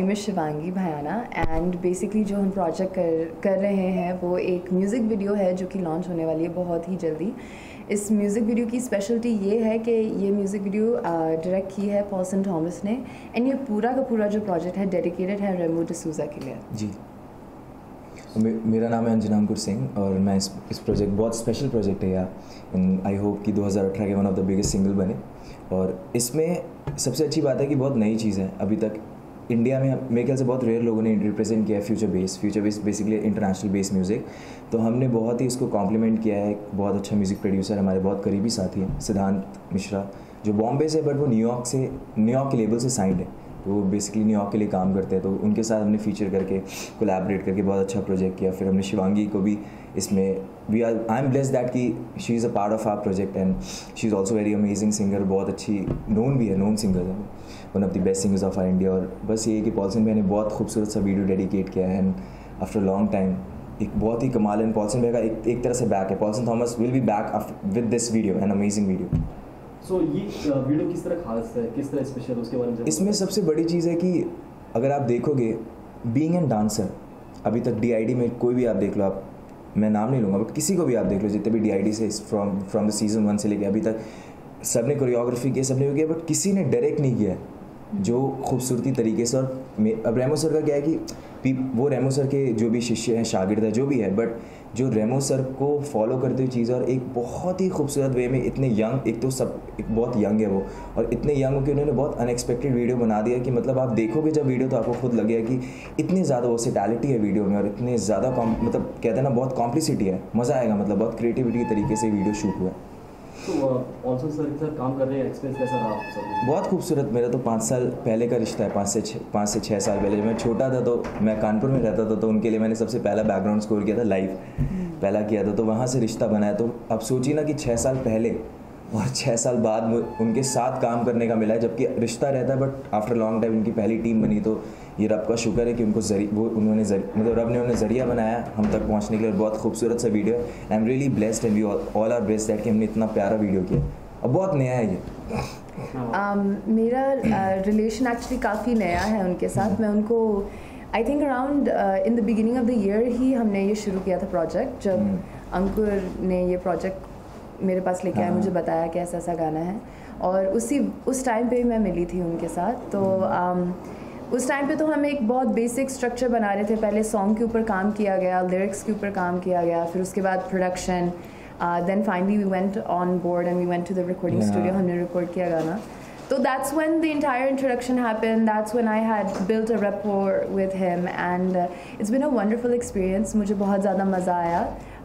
Name is Shivangi Bhayana and basically जो हम project कर रहे हैं वो एक म्यूज़िक वीडियो है जो कि लॉन्च होने वाली है बहुत ही जल्दी। इस म्यूज़िक वीडियो की स्पेशलिटी ये है कि ये म्यूज़िक वीडियो डायरेक्ट की है पॉल्सन थॉमस ने एंड ये पूरा का पूरा जो प्रोजेक्ट है डेडिकेटेड है रेमो डिसूजा के लिए। जी, मेरा नाम है अंजना अंकुर सिंह और मैं इस प्रोजेक्ट बहुत स्पेशल प्रोजेक्ट है यार। आई होप कि 2018 के one of the biggest single बने। और इसमें सबसे अच्छी बात है कि बहुत नई चीज़ है, अभी तक इंडिया में मेरे ख्याल से बहुत रेयर लोगों ने रिप्रेजेंट किया है future bass basically international bass music. तो हमने बहुत ही इसको कॉम्प्लीमेंट किया है। बहुत अच्छा म्यूज़िक प्रोड्यूसर हमारे बहुत करीबी साथी हैं सिद्धांत मिश्रा, जो बॉम्बे से बट वो न्यूयॉर्क के लेबल से साइंड है, तो वो बेसिकली न्यूयॉर्क के लिए काम करते हैं। तो उनके साथ हमने फीचर करके कोलैबोरेट करके बहुत अच्छा प्रोजेक्ट किया। फिर हमने शिवांगी को भी इसमें आई एम ब्लेस्ड दैट कि she is a part of our project and she is also very amazing singer, बहुत अच्छी नोन सिंगर है, one of the best singers of our India. और बस ये है कि पॉल्सन भाई ने बहुत खूबसूरत सा वीडियो डेडिकेट किया है एंड आफ्टर लॉन्ग टाइम एक बहुत ही कमाल है। पॉल्सन भाई का एक तरह से बैक है, Paulson Thomas will be back with this video, an amazing video. So ये वीडियो किस तरह खास है, किस तरह स्पेशल, उसके बारे में? इसमें सबसे बड़ी चीज़ है कि अगर आप देखोगे बीइंग एन डांसर, अभी तक DID में कोई भी आप देख लो, आप मैं नाम नहीं लूँगा बट किसी को भी आप देख लो, जितने भी DID से फ्रॉम द सीज़न 1 से लेके अभी तक सब ने कोरियोग्राफी की, सब ने किया, बट किसी ने डायरेक्ट नहीं किया जो खूबसूरती तरीके से। और अब रेमो सर का क्या है कि वो रेमो सर के जो भी शिष्य हैं, शागिर्द है, जो भी है, बट जो रेमो सर को फॉलो करते हुए चीज़ और एक बहुत ही खूबसूरत वे में इतने यंग, एक तो सब एक बहुत यंग है वो, और इतने यंग हो कि उन्होंने बहुत अनएक्सपेक्टेड वीडियो बना दिया कि मतलब आप देखोगे जब वीडियो तो आपको खुद लगेगा कि इतनी ज़्यादा वर्सेटैलिटी है वीडियो में और इतने ज़्यादा मतलब कहते हैं ना बहुत कॉम्प्लिसिटी है, मज़ा आएगा, मतलब बहुत क्रिएटिविटी के तरीके से वीडियो शूट हुआ है। तो पॉल्सन सर के साथ काम कर रहे हैं, एक्सपीरियंस कैसा रहा आप सब? बहुत खूबसूरत। मेरा तो 5 साल पहले का रिश्ता है, 5 से 6 साल पहले। जब मैं छोटा था तो मैं कानपुर में रहता था, तो उनके लिए मैंने सबसे पहला बैकग्राउंड स्कोर किया था, लाइव पहला किया था, तो वहाँ से रिश्ता बना है। तो अब सोचिए ना कि 6 साल पहले और 6 साल बाद उनके साथ काम करने का मिला है, जबकि रिश्ता रहता है बट आफ्टर लॉन्ग टाइम उनकी पहली टीम बनी। तो ये रब का शुक्र है कि उनको मतलब रब ने उन्हें ज़रिया बनाया हम तक पहुंचने के लिए। बहुत खूबसूरत सा वीडियो है। I am really blessed and we all are blessed that कि हमने इतना प्यारा वीडियो किया और बहुत नया है ये। मेरा रिलेशन एक्चुअली काफ़ी नया है उनके साथ। मैं उनको I think around in the beginning of the year ही हमने ये शुरू किया था प्रोजेक्ट, जब अंकुर ने ये प्रोजेक्ट मेरे पास लेके आया, मुझे बताया कि ऐसा ऐसा गाना है, और उस टाइम पे मैं मिली थी उनके साथ। तो उस टाइम पे तो हम एक बहुत बेसिक स्ट्रक्चर बना रहे थे। पहले सॉन्ग के ऊपर काम किया गया, लिरिक्स के ऊपर काम किया गया, फिर उसके बाद production, then finally we went on board and we went to the recording studio, हमने रिकॉर्ड किया गाना। So that's when the entire introduction happened. That's when I had built a rapport with him and it's been a wonderful experience. मुझे बहुत ज़्यादा मज़ा आया।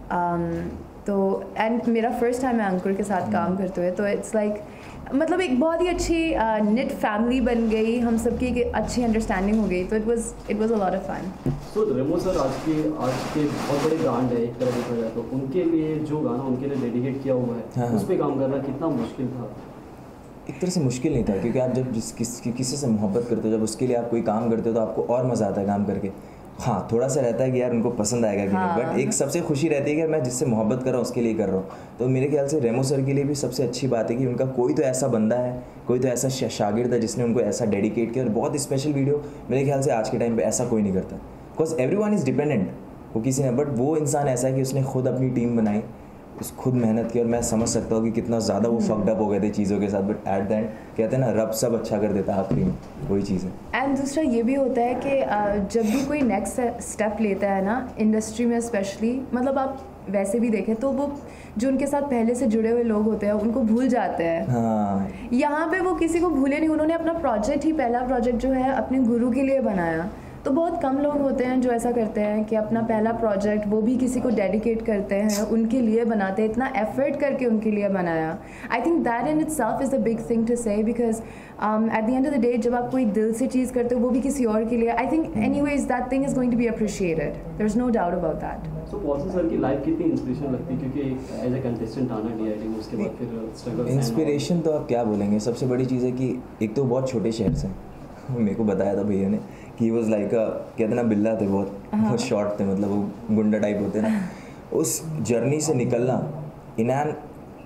तो and मेरा फर्स्ट टाइम है अंकुर के साथ काम करते हुए, तो इट्स लाइक मतलब एक बहुत ही अच्छी निट फैमिली बन गई, हम सबकी एक अच्छी अंडरस्टैंडिंग हो गई। तो it was a lot of fun. So Remo sir आज के बहुत बड़े ब्रांड है एक तरह देखा जाए तो, उनके लिए जो गाना उनके लिए डेडिकेट किया हुआ है, उस पर काम करना कितना मुश्किल था? एक तरह से मुश्किल नहीं था, क्योंकि आप जब किसी से मोहब्बत करते हो, जब उसके लिए आप कोई काम करते हो तो आपको और मज़ा आता है काम करके। हाँ, थोड़ा सा रहता है कि यार उनको पसंद आएगा कि नहीं, बट एक सबसे खुशी रहती है कि मैं जिससे मोहब्बत कर रहा हूँ उसके लिए कर रहा हूँ। तो मेरे ख्याल से रेमो सर के लिए भी सबसे अच्छी बात है कि उनका कोई तो ऐसा बंदा है, कोई तो ऐसा शागिर्द है जिसने उनको ऐसा डेडिकेट किया। और बहुत स्पेशल वीडियो मेरे ख्याल से आज के टाइम पर ऐसा कोई नहीं करता, बिकॉज एवरीवन इज़ डिपेंडेंट, वो किसी ने, बट वो इंसान ऐसा है कि उसने खुद अपनी टीम बनाई, उस खुद मेहनत की। और मैं समझ सकता हूँ कि कितना ज़्यादा वो फक्ड अप हो गए थे चीज़ों के साथ, बट एट द एंड कहते हैं ना रब सब अच्छा कर देता है आखिरी में, वही चीज़ है। एंड दूसरा ये भी होता है कि जब भी कोई नेक्स्ट स्टेप लेता है ना इंडस्ट्री में स्पेशली, मतलब आप वैसे भी देखें तो वो जो उनके साथ पहले से जुड़े हुए लोग होते हैं उनको भूल जाते हैं। हाँ, यहाँ पे वो किसी को भूले नहीं, उन्होंने अपना प्रोजेक्ट ही, पहला प्रोजेक्ट जो है अपने गुरु के लिए बनाया। तो बहुत कम लोग होते हैं जो ऐसा करते हैं कि अपना पहला प्रोजेक्ट वो भी किसी को डेडिकेट करते हैं, उनके लिए बनाते हैं, इतना एफर्ट करके उनके लिए बनाया। I think that in itself is the big thing to say, because at the end of the day जब आप कोई दिल से चीज़ करते हो वो भी किसी और के लिए, I think anyways that thing is going to be appreciated, there is no doubt about that. So Paulson sir की लाइफ कितनी इंस्पिरेशन लगती है, क्योंकि एज ए कंटेस्टेंट आना DID में, उसके बाद फिर स्ट्रगल। इंस्पिरेशन तो आप क्या बोलेंगे, सबसे बड़ी चीज़ है कि एक तो बहुत छोटे शहर से मेरे को बताया था भैया ने कि ही वॉज लाइक कहते ना बिल्ला थे, बहुत शॉर्ट थे, मतलब वो गुंडा टाइप होते ना। उस जर्नी से निकलना इन एन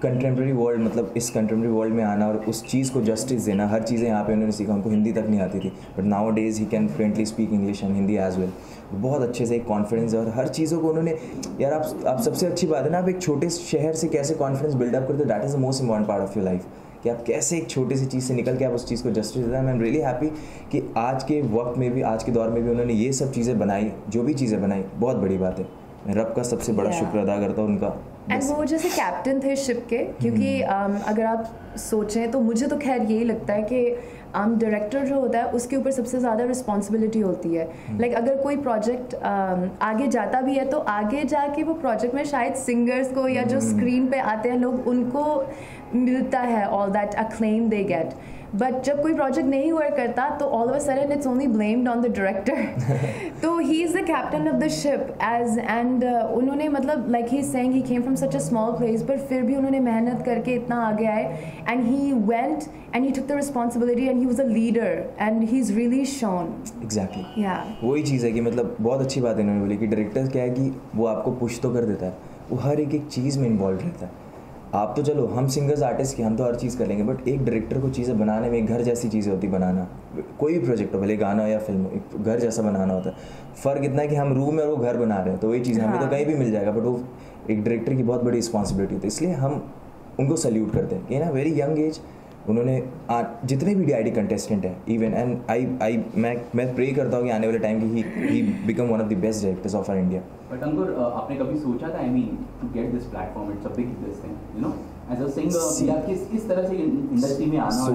कंटेम्प्रेरी वर्ल्ड, मतलब इस कंटेम्प्रेरी वर्ल्ड में आना और उस चीज़ को जस्टिस देना, हर चीज़ें यहाँ पे उन्होंने सीखा। उनको हिंदी तक नहीं आती थी, but nowadays he can fluently speak English and Hindi as well. बहुत अच्छे से एक कॉन्फिडेंस और हर चीज़ों को उन्होंने, यार आप सबसे अच्छी बात है ना, आप एक छोटे शहर से कैसे कॉन्फिडेंस बिल्डअप करते हो, that is the most important part of your life, कि आप कैसे एक छोटी सी चीज़ से निकल के आप उस चीज़ को जस्टिस देते हैं। आई एम रियली हैप्पी कि आज के वक्त में भी, आज के दौर में भी उन्होंने ये सब चीज़ें बनाई, जो भी चीज़ें बनाई, बहुत बड़ी बात है। मैं रब का सबसे बड़ा शुक्र अदा करता हूँ उनका। एंड वो जैसे कैप्टन थे शिप के, क्योंकि अगर आप सोचें तो मुझे तो खैर यही लगता है कि डायरेक्टर जो होता है उसके ऊपर सबसे ज़्यादा रिस्पॉन्सिबिलिटी होती है। लाइक अगर कोई प्रोजेक्ट आगे जाता भी है तो आगे जाके वो प्रोजेक्ट में शायद सिंगर्स को या जो स्क्रीन पे आते हैं लोग, उनको मिलता है all that acclaim they get. But जब कोई प्रोजेक्ट नहीं वर्क करता तो all of a sudden it's only blamed on the director. तो he is the captain of the ship as and उन्होंने मतलब like he saying he came from such a small place, पर फिर भी उन्होंने मेहनत करके इतना आगे आए and he went and he took the responsibility and he was a leader and he is really shone. Exactly, yeah वही चीज़ है कि मतलब बहुत अच्छी बात है इन्होंने बोली कि डायरेक्टर क्या है कि वो आपको पुश तो कर देता है, वो हर एक चीज़ में इन्वॉल्व रहता है। आप तो चलो हम सिंगर्स आर्टिस्ट की हम तो हर चीज़ कर लेंगे, बट एक डायरेक्टर को चीज़ें बनाने में एक घर जैसी चीज़ें होती बनाना, कोई भी प्रोजेक्ट हो, भले गाना या फिल्म, एक घर जैसा बनाना होता है। फ़र्क इतना है कि हम रूम में और वो घर बना रहे हैं, तो वही चीज़ हमें तो कहीं भी मिल जाएगा, बट वो एक डायरेक्टर की बहुत बड़ी रिस्पॉन्सिबिलिटी होती है। इसलिए हम उनको सल्यूट करते हैं कि ना वेरी यंग एज उन्होंने जितने भी DID कंटेस्टेंट हैं इवन एंड मैं प्रे करता हूँ कि आने वाले टाइम की he become one of the best directors of our India. But Ankur, आपने कभी सोचा था, I mean to get this platform, it's a big this thing, you know, as a singer या किस तरह से इंडस्ट्री में आना?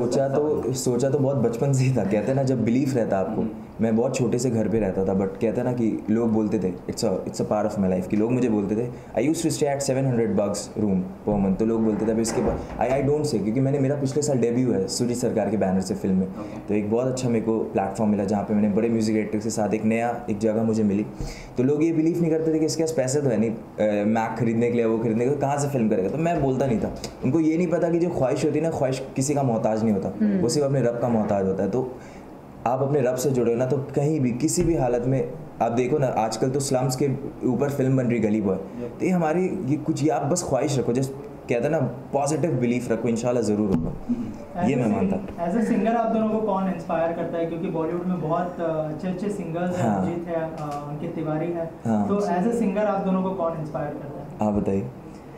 सोचा तो बहुत बचपन से ही था। कहते हैं ना जब बिलीफ रहता आपको, मैं बहुत छोटे से घर पे रहता था, बट कहते हैं ना कि लोग बोलते थे, it's a part of my life, कि लोग मुझे बोलते थे I used to stay at $700 room per month, तो लोग बोलते थे। अब इसके बाद आई डोंट से, क्योंकि मेरा पिछले साल डेब्यू है सुजीत सरकार के बैनर से फिल्म में, तो एक बहुत अच्छा मेरे को प्लेटफॉर्म मिला जहाँ पे मैंने बड़े म्यूजिक डायरेक्टर के साथ एक जगह मुझे मिली। तो लोग ये बिलीव नहीं करते थे कि इसके पास पैसे तो है नहीं मैक खरीदने के लिए, वो खरीदने के लिए, कहाँ से फिल्म करेगा, तो मैं बोलता नहीं था। उनको ये नहीं पता कि जो ख्वाहिश होती है ना, ख्वाहिश किसी का मोहताज नहीं होता, वो सिर्फ अपने रब का मोहताज होता है। तो आप अपने रब से जुड़े हो ना, तो कहीं भी किसी भी हालत में आप देखो ना, आजकल तो स्लम्स के ऊपर फिल्म बन रही गली बॉय, तो ये हमारी ये कुछ, ये आप बस ख्वाहिश रखो, जस्ट कहते हैं ना पॉजिटिव बिलीफ रखो, इंशाल्लाह ज़रूर होगा, ये मैं मानता। एज ए सिंगर आप दोनों को कौन इंस्पायर करता है? क्योंकि बॉलीवुड में बहुत अच्छे सिंगर्स हैं, अरिजीत है, अंकित तिवारी है, तो एज ए सिंगर आप दोनों को कौन इंस्पायर करता है? आप बताइए।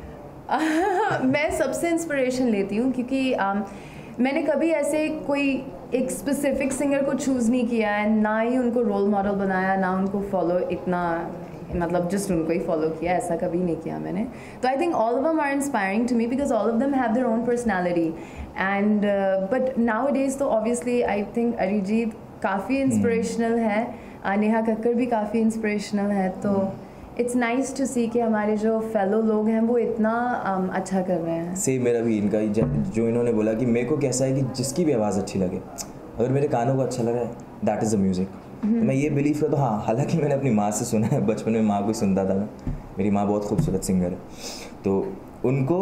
मैं सबसे इंस्पिरेशन लेती हूँ, क्योंकि मैंने कभी ऐसे कोई एक स्पेसिफिक सिंगर को चूज़ नहीं किया है, ना ही उनको रोल मॉडल बनाया, ना उनको फॉलो इतना, मतलब जस्ट उनको ही फॉलो किया, ऐसा कभी नहीं किया मैंने। तो I think all of them are inspiring to me because all of them have their own personality and but nowadays तो ऑब्वियसली आई थिंक अरिजीत काफ़ी इंस्पिरेशनल है, नेहा कक्कर भी काफ़ी इंस्पिरेशनल है। तो इट्स नाइस टू सी कि हमारे जो फेलो लोग हैं वो इतना अच्छा कर रहे हैं। सेम मेरा भी इनका जो इन्होंने बोला कि मेरे को कैसा है कि जिसकी भी आवाज़ अच्छी लगे, अगर मेरे कानों को अच्छा लगा है, दैट इज़ द म्यूज़िक। मैं ये बिलीव करता हूँ। हाँ, हालांकि मैंने अपनी माँ से सुना है, बचपन में माँ को सुनता था मैं, मेरी माँ बहुत खूबसूरत सिंगर है, तो उनको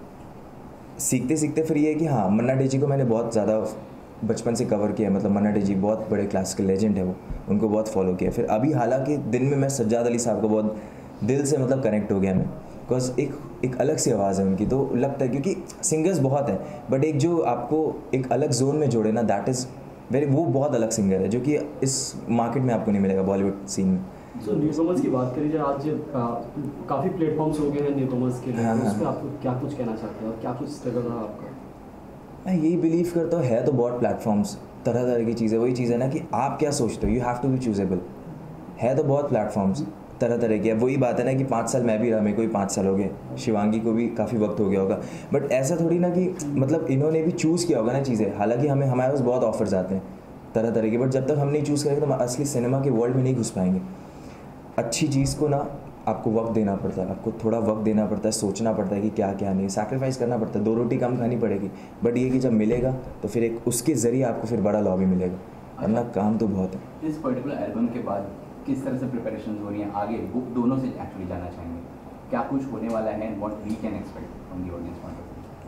सीखते सीखते फिर ये है कि हाँ, मन्ना डे जी को मैंने बहुत ज़्यादा बचपन से कवर किया है, मतलब मन्ना डे जी बहुत बड़े क्लासिकल लेजेंड है, वो उनको बहुत फॉलो किया। फिर अभी हालांकि दिन में मैं सज्जाद अली साहब को बहुत दिल से मतलब कनेक्ट हो गया मैं, बिकॉज एक अलग सी आवाज़ है उनकी, तो लगता है क्योंकि सिंगर्स बहुत हैं, बट एक जो आपको एक अलग जोन में जोड़े ना, दैट इज़ वेरी, वो बहुत अलग सिंगर है जो कि इस मार्केट में आपको नहीं मिलेगा बॉलीवुड सीन में। सो न्यूकमर्स की बात करिए, आज काफ़ी प्लेटफॉर्म्स हो गए हैं न्यूकमर्स के लिए, उस पर आप क्या कुछ कहना चाहते हैं और क्या कुछ स्ट्रगल रहा आपका? मैं यही बिलीव करता हूँ, है तो बहुत प्लेटफॉर्म्स, तरह तरह की चीज़ें, वही चीज़ है ना कि आप क्या सोचते हो, you have to be choosable. है तो बहुत प्लेटफॉर्म्स तरह तरह की, अब वही बात है ना कि 5 साल मैं भी रहा, मेरे को भी 5 साल हो गए, शिवांगी को भी काफ़ी वक्त हो गया होगा, बट ऐसा थोड़ी ना कि मतलब इन्होंने भी चूज़ किया होगा ना चीज़ें। हालांकि हमारे पास बहुत ऑफर्स आते हैं तरह तरह के, बट जब तक हम नहीं चूज़ करेंगे तो हम असली सिनेमा के वर्ल्ड में नहीं घुस पाएंगे। अच्छी चीज़ को ना आपको वक्त देना पड़ता है, आपको थोड़ा वक्त देना पड़ता है, सोचना पड़ता है कि क्या क्या नहीं, सैक्रिफाइस करना पड़ता है, 2 रोटी कम खानी पड़ेगी, बट ये कि जब मिलेगा तो फिर एक उसके ज़रिए आपको फिर बड़ा लॉबी मिलेगा, वरना काम तो बहुत है। इस पर्टिकुलर एल्बम के बाद किस तरह से प्रिपरेशन हो रही हैं आगे, वो दोनों से एक्चुअली जानना चाहेंगे, क्या कुछ होने वाला है and what we can expect from the audience point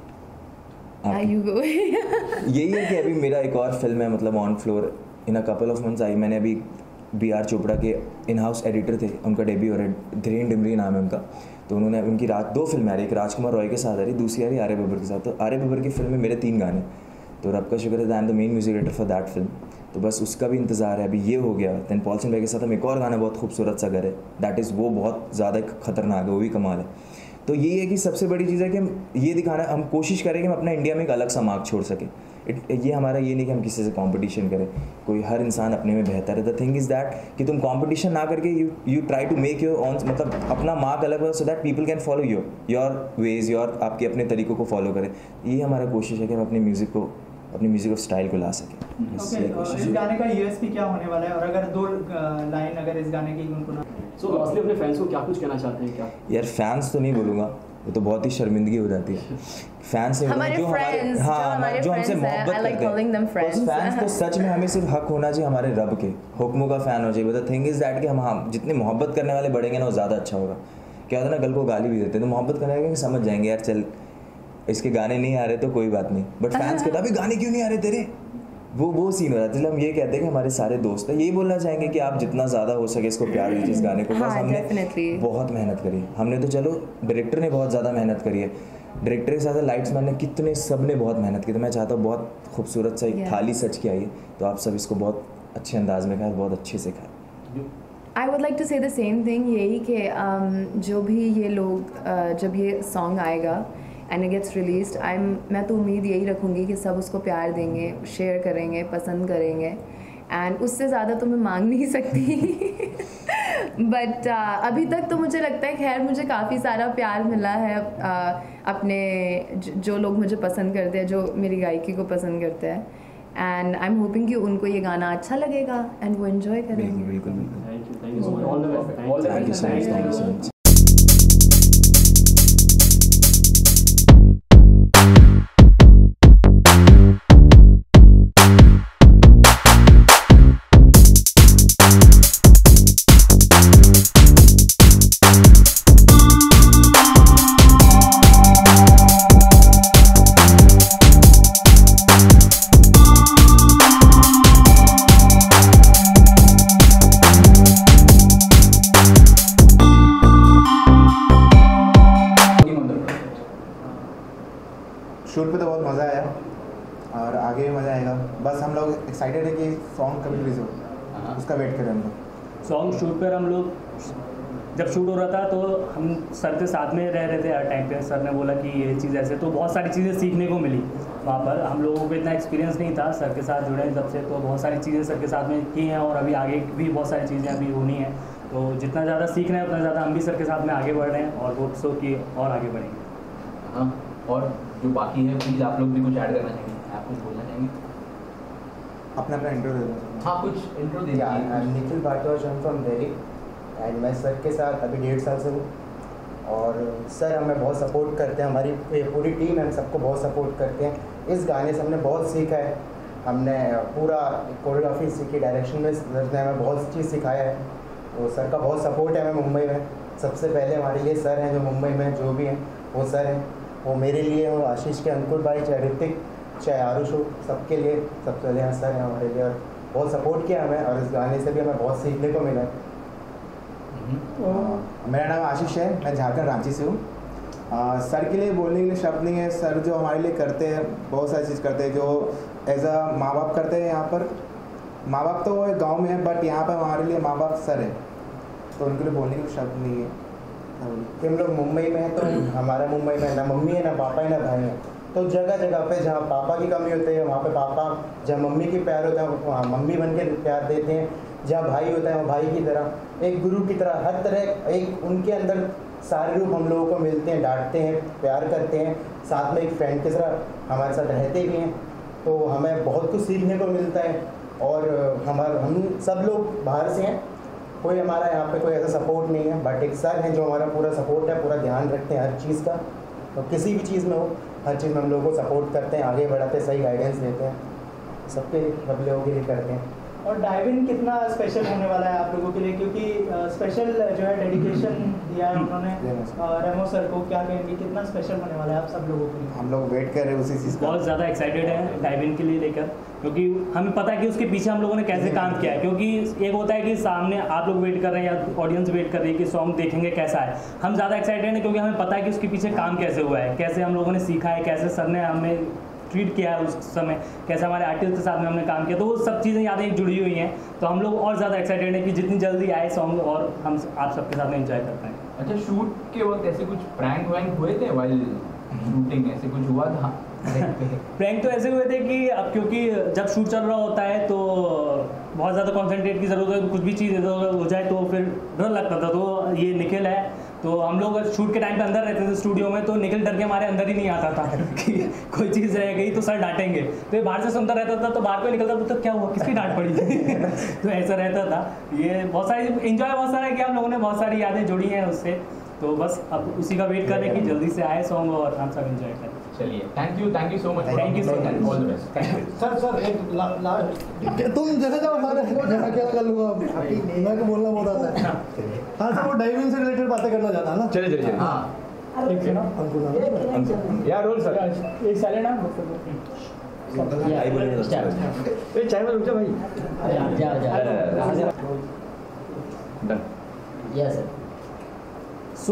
of view? You go. यही है कि अभी मेरा एक और फिल्म है, मतलब on floor, in a couple of months I, मैंने अभी BR चोपड़ा के इन हाउस एडिटर थे, उनका डेब्यू हो रहा है, धीरेन डिमरी नाम है उनका। तो उन्होंने उनकी 2 फिल्में आ रही, एक राजकुमार रॉय के साथ आ रही, दूसरी आ रही आर्य बब्बर के साथ। तो आर्य बब्बर की फिल्म में मेरे 3 गाने, तो रब का शुक्र है I am the main music director for that film. तो बस उसका भी इंतज़ार है, अभी ये हो गया। दैन पॉल सिंह भाई के साथ हम एक और गाना बहुत खूबसूरत सा घर है, दैट इज़ वो बहुत ज़्यादा खतरनाक है, वो भी कमाल है। तो ये है कि सबसे बड़ी चीज़ है कि हम ये दिखाना, हम कोशिश करें कि हम अपना इंडिया में एक अलग सा मार्क छोड़ सकें। ये हमारा ये नहीं कि हम किसी से कंपटीशन करें, कोई हर इंसान अपने में बेहतर है। द थिंग इज़ दैट कि तुम कंपटीशन ना करके you try to make your own, मतलब अपना मार्क अलग हो, so that people can follow your ways, your आपके अपने तरीक़ों को फॉलो करें। ये हमारा कोशिश है कि हम अपने म्यूज़िक ऑफ स्टाइल को ला सकें। इस गाने का यूएसपी क्या होने वाला है, और अगर 2 लाइन अगर इस गाने की गुनगुना। सो असली अपने फैंस को क्या कुछ कहना चाहते हैं क्या? यार फैंस तो नहीं बोलूँगा, वो तो बहुत ही शर्मिंदगी हो जाती है। फैंस नहीं, हमारे फ्रेंड्स, हाँ, जो हमसे मोहब्बत करते हैं, फैंस तो सच में हमें सिर्फ हक होना चाहिए हमारे रब के हुक्मों का फ़ैन हो चाहिए। But the thing is that कि हम जितने मोहब्बत करने वाले बढ़ेंगे ना, वो ज़्यादा अच्छा होगा। क्या होता है ना, गल को गाली भी देते हैं, तो मोहब्बत करने वाले समझ जाएंगे यार चल इसके गाने नहीं आ रहे तो कोई बात नहीं, बट फैंस कहते अभी गाने क्यों नहीं आ रहे तेरे, वो सीन हो रहा है। इसलिए हम ये कहते हैं कि हमारे सारे दोस्त हैं, यही बोलना चाहेंगे कि आप जितना ज़्यादा हो सके इसको प्यार दीजिए इस गाने को। बस हमने बहुत मेहनत करी, हमने तो चलो डायरेक्टर ने बहुत ज़्यादा मेहनत करी है, डायरेक्टर के साथ लाइट्स मैन ने कितने सब ने बहुत मेहनत की। तो मैं चाहता हूँ बहुत खूबसूरत सा एक थाली सच की आई है, तो आप सब इसको बहुत अच्छे अंदाज में खाएं, बहुत अच्छे से खाएं। I would like to say the same thing, यही कि जो भी ये लोग जब ये सॉन्ग आएगा एंड इट गेट्स रिलीज्ड, मैं तो उम्मीद यही रखूँगी कि सब उसको प्यार देंगे, शेयर करेंगे, पसंद करेंगे, एंड उससे ज़्यादा तो मैं मांग नहीं सकती। बट अभी तक तो मुझे लगता है खैर मुझे काफ़ी सारा प्यार मिला है अपने जो लोग मुझे पसंद करते हैं, जो मेरी गायकी को पसंद करते हैं, एंड आई एम होपिंग कि उनको ये गाना अच्छा लगेगा एंड वो एंजॉय करेंगे। बिल्कुल। Thank you so much, all the best. Thank you so much. Shoot पे तो बहुत मज़ा आया और आगे भी मज़ा आएगा। बस हम लोग एक्साइटेड है कि सॉन्ग कभी रिलीज हो, उसका वेट करें हम लोग। सॉन्ग शूट पर हम लोग जब शूट हो रहा था तो हम सर के साथ में रह रहे थे हर टाइम पे। सर ने बोला कि ये चीज़ ऐसे, तो बहुत सारी चीज़ें सीखने को मिली वहाँ पर। हम लोगों को इतना एक्सपीरियंस नहीं था, सर के साथ जुड़े तब से, तो बहुत सारी चीज़ें सर के साथ में की हैं और अभी आगे भी बहुत सारी चीज़ें अभी होनी हैं। तो जितना ज़्यादा सीख रहे हैं उतना ज़्यादा हम भी सर के साथ में आगे बढ़ रहे हैं और होप सो कि और आगे बढ़ेंगे। हाँ, और जो बाकी है प्लीज़ आप लोग भी कुछ ऐड करना चाहेंगे, आप कुछ बोलना चाहेंगे? अपना इंट्रो दे दो। हाँ, कुछ इंट्रो दे I am Nikhil Bhardwaj from Delhi and मैं सर के साथ अभी 1.5 साल से हूँ और सर हमें बहुत सपोर्ट करते हैं, हमारी पूरी टीम हम सबको बहुत सपोर्ट करते हैं। इस गाने से हमने बहुत सीखा है, हमने पूरा कोरियोग्राफी सीखी, डायरेक्शन में सर ने हमें बहुत चीज़ सिखाया है। तो सर का बहुत सपोर्ट है हमें मुंबई में। सबसे पहले हमारे लिए सर हैं जो मुंबई में जो भी हैं वो सर हैं, वो मेरे लिए हो, आशीष के अंकुर भाई, चाहे ऋतिक चाहे आरुष हो, सबके लिए सबसे पहले यहाँ सर हैं हमारे लिए और बहुत सपोर्ट किया हमें और इस गाने से भी हमें बहुत सीखने को मिला है। मेरा नाम आशीष है, मैं झारखंड रांची से हूँ। सर के लिए बोलने के लिए शब्द नहीं है। सर जो हमारे लिए करते हैं, बहुत सारी चीज़ करते हैं जो एज अ माँ बाप करते हैं। यहाँ पर माँ बाप तो वो गांव में है, बट यहाँ पर हमारे लिए माँ बाप सर है, तो उनके लिए बोलने के लिए शब्द नहीं है। कि हम लोग मुंबई में हैं तो हमारा मुंबई में ना मम्मी है, ना पापा है, ना भाई है। तो जगह जगह पे जहाँ पापा की कमी होती है वहाँ पे पापा, जहाँ मम्मी की प्यार होता है वहाँ मम्मी बन के प्यार देते हैं, जहाँ भाई होता है वहाँ भाई की तरह, एक गुरु की तरह, हर तरह एक उनके अंदर सारे रूप हम लोगों को मिलते हैं, डांटते हैं, प्यार करते हैं, साथ में एक फ्रेंड की तरह हमारे साथ रहते भी हैं। तो हमें बहुत कुछ सीखने को मिलता है और हम सब लोग बाहर से हैं, कोई हमारा यहाँ पे कोई ऐसा सपोर्ट नहीं है, बट एक सर हैं जो हमारा पूरा सपोर्ट है, पूरा ध्यान रखते हैं हर चीज़ का। तो किसी भी चीज़ में हो, हर चीज़ में हम लोगों को सपोर्ट करते हैं, आगे बढ़ाते हैं, सही गाइडेंस देते हैं, सबके सब लोगों के लिए करते हैं। और डाइव इन कितना स्पेशल होने वाला है आप लोगों के लिए, क्योंकि स्पेशल जो है डेडिकेशन दिया है उन्होंने रेमो सर को, क्या कहेंगे कितना स्पेशल होने वाला है आप सब लोगों के लिए? हम लोग वेट कर रहे हैं उसी चीज़ का। बहुत ज़्यादा एक्साइटेड है डाइव इन के लिए लेकर, क्योंकि हमें पता है कि उसके पीछे हम लोगों ने कैसे काम किया है। क्योंकि एक होता है कि सामने आप लोग वेट कर रहे हैं या ऑडियंस वेट कर रही है कि सॉन्ग देखेंगे कैसा है, हम ज़्यादा एक्साइटेड हैं क्योंकि हमें पता है कि उसके पीछे काम कैसे हुआ है, कैसे हम लोगों ने सीखा है, कैसे सर ने हमें ट्रीट किया है उस समय, कैसे हमारे आर्टिस्ट के साथ में हमने काम किया, तो वो सब चीज़ें यादें जुड़ी हुई हैं। तो हम लोग और ज़्यादा एक्साइटेड हैं कि जितनी जल्दी आए सॉन्ग और हम आप सबके साथ में एंजॉय कर पाएँ। अच्छा, शूट के वक्त ऐसे कुछ प्रैंक वैंक हुए थे वाइल शूटिंग, ऐसे कुछ हुआ था? प्रैंक तो ऐसे हुए थे कि अब क्योंकि जब शूट चल रहा होता है तो बहुत ज़्यादा कंसंट्रेट की ज़रूरत है, कुछ भी चीज़ हो जाए तो फिर डर लगता था। तो ये निखिल है, तो हम लोग शूट के टाइम पे अंदर रहते थे स्टूडियो में, तो निखिल डर के हमारे अंदर ही नहीं आता था कि कोई चीज़ रह गई तो सर डांटेंगे। तो ये बाहर से सुनता रहता था, तो बाहर पे निकलता तो क्या हुआ, किसकी डांट पड़ी तो ऐसा रहता था। ये बहुत सारी इंजॉय बहुत सारा किया हम लोगों ने, बहुत सारी यादें जुड़ी हैं उससे। तो बस अब उसी का वेट कर रहे हैं कि जल्दी से आए सॉन्ग और हम सब एंजॉय करें। चलिए, thank you so much, thank you so much, all the best. Thank you sir एक लास्ट तुम जैसे जब हमारे मैं अकेला कर लूँगा, मैं को बोलना बहुत आता है। हाँ सर, वो डाइविंग से रिलेटेड बातें करना चाहता है ना? चलिए हाँ, एक ना अंकुर यार रोल सर, एक साइलेंट ना चाय में रुक जा भाई। डन। Yes sir. सो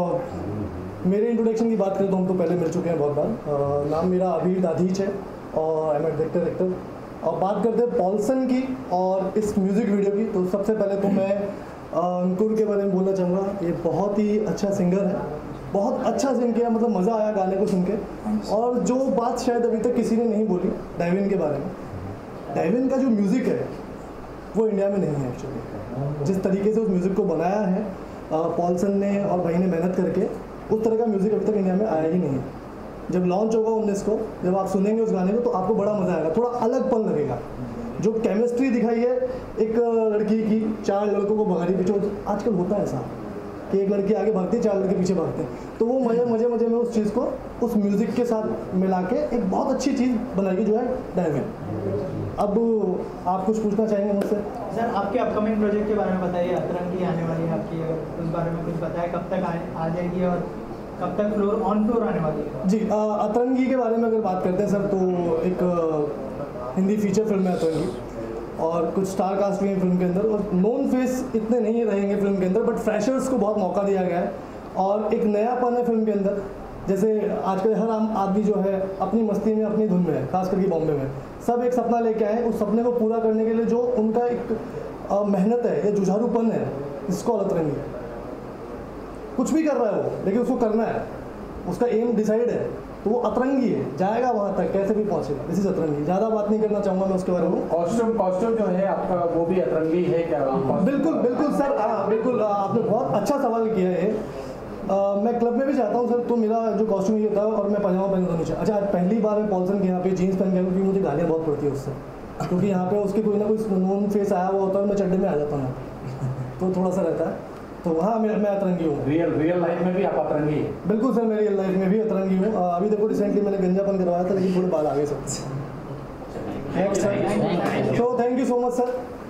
मेरे इंट्रोडक्शन की बात करें तो हम तो पहले मिल चुके हैं बहुत बार। नाम मेरा अबीर दाधीच है और आई एम डायरेक्टर एक्टर। और बात करते हैं पॉल्सन की और इस म्यूज़िक वीडियो की, तो सबसे पहले तो मैं अंकुर के बारे में बोलना चाहूँगा। ये बहुत ही अच्छा सिंगर है, बहुत अच्छा सिंग किया, मतलब मज़ा आया गाने को सुन के। और जो बात शायद अभी तक किसी ने नहीं बोली डाइव इन के बारे में, डाइव इन का जो म्यूज़िक है वो इंडिया में नहीं है एक्चुअली। जिस तरीके से उस म्यूज़िक को बनाया है पॉल्सन ने और भाई ने मेहनत करके, उस तरह का म्यूज़िक अभी तक इंडिया में आया ही नहीं है। जब लॉन्च होगा 19 को, जब आप सुनेंगे उस गाने को तो आपको बड़ा मज़ा आएगा, थोड़ा अलग पन लगेगा। जो केमिस्ट्री दिखाई है एक लड़की की 4 लड़कों को भगाने पीछे, आजकल होता है ऐसा कि एक लड़की आगे भागती है, 4 लड़के पीछे भागते हैं, तो वो मज़े में उस चीज़ को उस म्यूज़िक के साथ मिला के एक बहुत अच्छी चीज़ बनाएगी जो है डाइव इन। अब आप कुछ पूछना चाहेंगे मुझसे? सर आपके अपकमिंग प्रोजेक्ट के बारे में बताइए। अतरंगी आने वाली है आपकी, अगर उस बारे में कुछ बताएं, कब तक आ जाएगी और कब तक ऑन फ्लोर आने वाली है? जी, अतरंगी के बारे में अगर बात करते हैं सर, तो एक हिंदी फीचर फिल्म है अतरंगी, और कुछ स्टार कास्ट भी है फिल्म के अंदर, और नोन फेस इतने नहीं रहेंगे फिल्म के अंदर, बट फ्रेशर्स को बहुत मौका दिया गया है और एक नयापन है फिल्म के अंदर। जैसे आजकल हर आम आदमी जो है अपनी मस्ती में, अपनी धुन में है, खास करके बॉम्बे में, सब एक सपना लेके आए। उस सपने को पूरा करने के लिए जो उनका एक मेहनत है या जुझारूपन है, इसको अतरंगी। कुछ भी कर रहा है वो, लेकिन उसको करना है, उसका एम डिसाइड है, तो वो अतरंगी है, जाएगा वहाँ तक, कैसे भी पहुँचेगा। दिस इज अतरंगी। ज़्यादा बात नहीं करना चाहूँगा मैं उसके बारे में। कॉस्ट्यूम जो है आपका वो भी अतरंगी है क्या? बिल्कुल सर, हाँ बिल्कुल, आपने बहुत अच्छा सवाल किया है। मैं क्लब में भी जाता हूँ सर, तो मेरा जो कॉस्ट्यूम ये होता है और मैं पजामा पहनता हूँ नीचे। अच्छा, पहली बार मैं पॉल्सन के यहाँ पे जीन्स पहन गया, क्योंकि मुझे गालियाँ बहुत पड़ती है उससे, क्योंकि यहाँ पे उसके कोई ना कोई नोन फेस आया हुआ होता है और मैं चड्डे में आ जाता हूँ, तो थोड़ा सा रहता है। तो वहाँ मैं अतरंगी हूँ। रियल लाइफ में भी आप अतरंगी है? बिल्कुल सर, मैं रियल लाइफ में भी अतरंगी हूँ। अभी देखो रिसेंटली मैंने गंजापन करवाया था, लेकिन थोड़े बाल आ गए सर। नेक्स्ट सर, तो thank you so much sir.